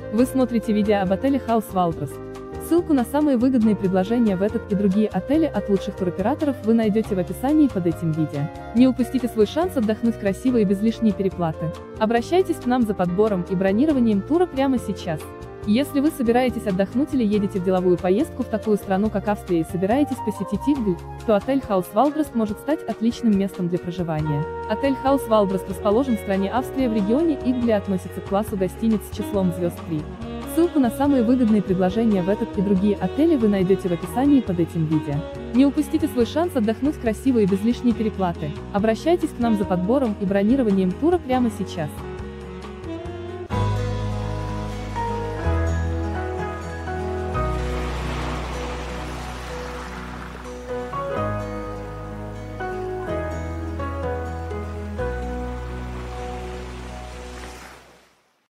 Вы смотрите видео об отеле House Walrus. Ссылку на самые выгодные предложения в этот и другие отели от лучших туроператоров вы найдете в описании под этим видео. Не упустите свой шанс отдохнуть красиво и без лишней переплаты. Обращайтесь к нам за подбором и бронированием тура прямо сейчас. Если вы собираетесь отдохнуть или едете в деловую поездку в такую страну, как Австрия, и собираетесь посетить Иглю, то отель House Walrus может стать отличным местом для проживания. Отель House Walrus расположен в стране Австрия в регионе Игли, относится к классу гостиниц с числом звезд 3. Ссылку на самые выгодные предложения в этот и другие отели вы найдете в описании под этим видео. Не упустите свой шанс отдохнуть красиво и без лишней переплаты. Обращайтесь к нам за подбором и бронированием тура прямо сейчас.